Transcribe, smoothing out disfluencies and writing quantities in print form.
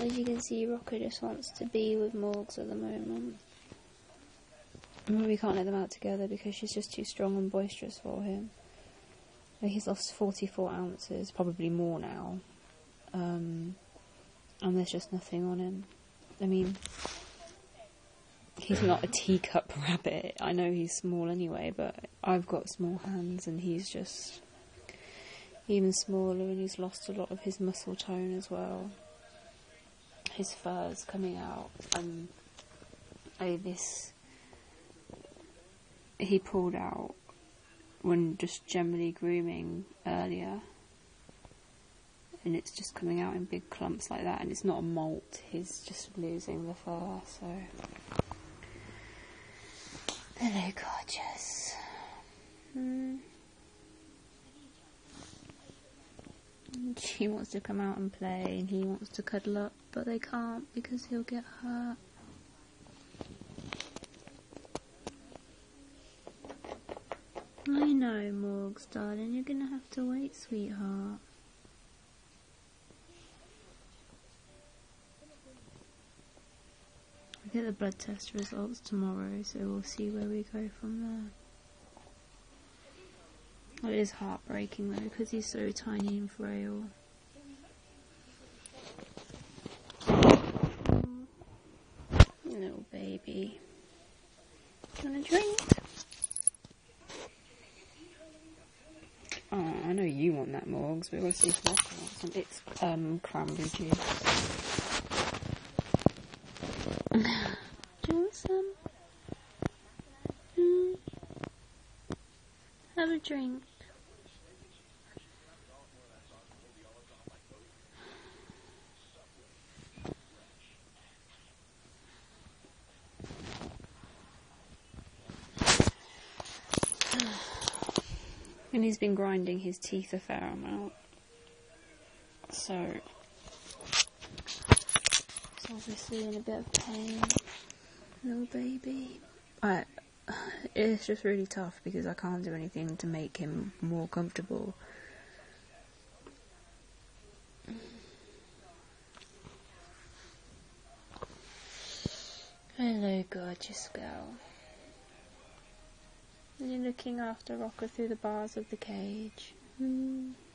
As you can see, Rocka just wants to be with Morgs at the moment. We can't let them out together because she's just too strong and boisterous for him. He's lost 44 ounces, probably more now. And there's just nothing on him. I mean, he's not a teacup rabbit. I know he's small anyway, but I've got small hands and he's just even smaller, and he's lost a lot of his muscle tone as well. His fur's coming out. He pulled out when just generally grooming earlier, and it's just coming out in big clumps like that, and it's not a molt, he's just losing the fur. So hello, gorgeous. She wants to come out and play, and he wants to cuddle up, but they can't because he'll get hurt. I know, Morgs, darling, you're gonna have to wait, sweetheart. We get the blood test results tomorrow, so we'll see where we go from there. Well, it is heartbreaking though, because he's so tiny and frail. Little baby. Want a drink? Oh, I know you want that, Morgs. We're going to see if Rocka wants some. It's cranberry juice. Do you want some? Have a drink. And he's been grinding his teeth a fair amount, so he's obviously in a bit of pain, little baby. It's just really tough because I can't do anything to make him more comfortable. Hello, gorgeous girl. You're looking after Rocka through the bars of the cage.